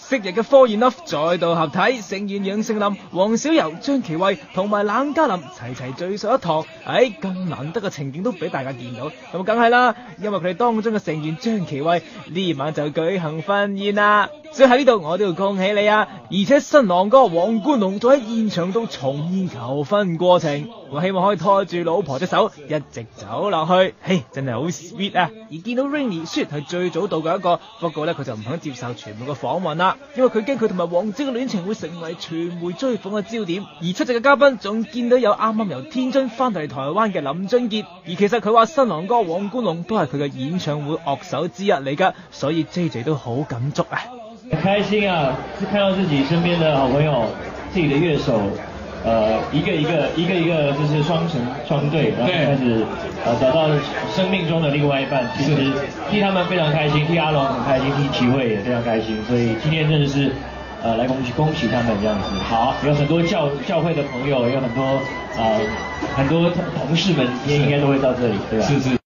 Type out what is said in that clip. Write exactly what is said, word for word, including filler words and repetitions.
昔日嘅 Four in Love 再度合體，成員楊丞琳、黃小柔、張琪慧同埋冷嘉琳齊齊聚上一堂，喺咁難得嘅情景都俾大家見到，咁梗係啦，因為佢哋當中嘅成員張琪慧呢晚就舉行婚宴啦。所以喺呢度我都要恭喜你啊！而且新郎哥黃冠龍仲喺現場度重現求婚過程，我希望可以拖住老婆隻手一直走落去，嘿，真係好 sweet 啊！而見到 Rainy 雖然係最早到嘅一個，不過呢，佢就唔肯接受傳媒嘅訪問啦，因為佢驚佢同埋王晶嘅戀情會成為傳媒追捧嘅焦點。而出席嘅嘉賓仲見到有啱啱由天津翻到嚟台灣嘅林俊傑，而其實佢話新郎哥黃冠龍都係佢嘅演唱會樂手之一嚟㗎，所以 J J 都好感觸啊！ 很開心啊，是看到自己身邊的好朋友，自己的樂手，呃，一個一個一個一個就是雙成雙對，然後開始呃找到生命中的另外一半，其實替他們非常開心，替阿龍很開心，替齊慧也非常開心，所以今天真的是呃來恭喜恭喜他們這樣子。好，有很多教教會的朋友，有很多呃很多同事們，今天應該都會到這裡，對吧？ 是是